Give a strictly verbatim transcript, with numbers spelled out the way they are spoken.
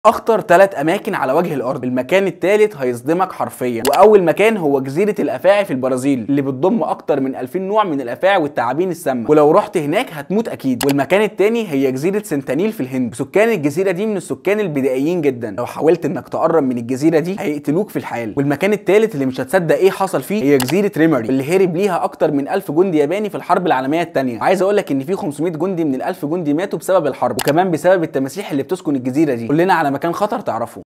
اخطر ثلاث اماكن على وجه الارض. المكان الثالث هيصدمك حرفيا، واول مكان هو جزيره الافاعي في البرازيل اللي بتضم اكتر من ألفين نوع من الافاعي والتعابين السامه، ولو رحت هناك هتموت اكيد. والمكان الثاني هي جزيره سنتانيل في الهند. سكان الجزيره دي من السكان البدائيين جدا، لو حاولت انك تقرب من الجزيره دي هيقتلوك في الحال. والمكان الثالث اللي مش هتصدق ايه حصل فيه هي جزيره ريماري اللي هرب ليها اكتر من ألف جندي ياباني في الحرب العالميه الثانيه. عايز اقول لك ان في خمسمائة جندي من ال ألف جندي ماتوا بسبب الحرب، وكمان بسبب التماسيح اللي بتسكن الجزيره دي. قول لنا على مكان خطر تعرفه.